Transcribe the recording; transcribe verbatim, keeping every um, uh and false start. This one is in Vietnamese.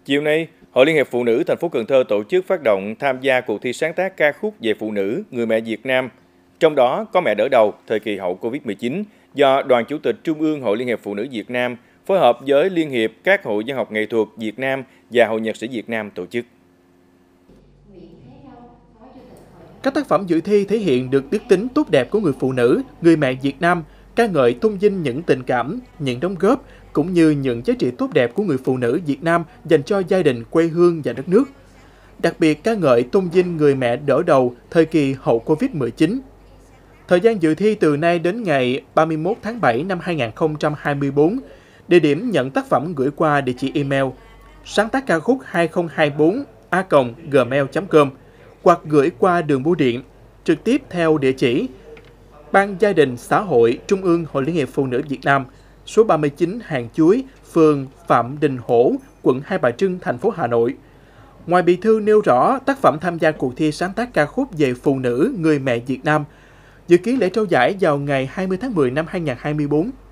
Chiều nay, Hội Liên hiệp Phụ nữ thành phố Cần Thơ tổ chức phát động tham gia cuộc thi sáng tác ca khúc về phụ nữ, người mẹ Việt Nam. Trong đó có Mẹ đỡ đầu thời kỳ hậu Covid mười chín do Đoàn Chủ tịch Trung ương Hội Liên hiệp Phụ nữ Việt Nam phối hợp với Liên hiệp các Hội Văn học nghệ thuật Việt Nam và Hội Nhạc sĩ Việt Nam tổ chức. Các tác phẩm dự thi thể hiện được đức tính tốt đẹp của người phụ nữ, người mẹ Việt Nam, ca ngợi tôn vinh những tình cảm, những đóng góp cũng như những giá trị tốt đẹp của người phụ nữ Việt Nam dành cho gia đình, quê hương và đất nước. Đặc biệt ca ngợi tôn vinh người mẹ đỡ đầu thời kỳ hậu Covid mười chín. Thời gian dự thi từ nay đến ngày ba mươi mốt tháng bảy năm hai nghìn không trăm hai mươi tư. Địa điểm nhận tác phẩm gửi qua địa chỉ email sáng tác ca khúc hai không hai bốn a còng gmail chấm com hoặc gửi qua đường bưu điện trực tiếp theo địa chỉ Ban Gia đình Xã hội Trung ương Hội Liên hiệp Phụ nữ Việt Nam, số ba mươi chín Hàng Chuối, phường Phạm Đình Hổ, quận Hai Bà Trưng, thành phố Hà Nội. Ngoài bì thư nêu rõ tác phẩm tham gia cuộc thi sáng tác ca khúc về phụ nữ, người mẹ Việt Nam, dự kiến lễ trao giải vào ngày hai mươi tháng mười năm hai nghìn không trăm hai mươi tư.